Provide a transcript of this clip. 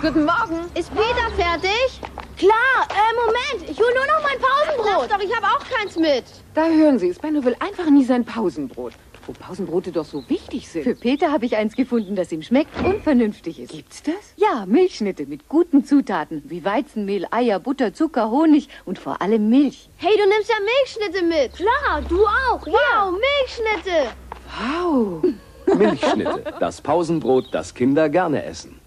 Guten Morgen. Ist Peter fertig? Klar, Moment, ich hole nur noch mein Pausenbrot. Doch, ich habe auch keins mit. Da hören Sie, Spenno will einfach nie sein Pausenbrot. Wo Pausenbrote doch so wichtig sind. Für Peter habe ich eins gefunden, das ihm schmeckt und vernünftig ist. Gibt's das? Ja, Milchschnitte mit guten Zutaten, wie Weizenmehl, Eier, Butter, Zucker, Honig und vor allem Milch. Hey, du nimmst ja Milchschnitte mit. Klar, du auch. Hier. Wow, Milchschnitte. Wow. Milchschnitte, das Pausenbrot, das Kinder gerne essen.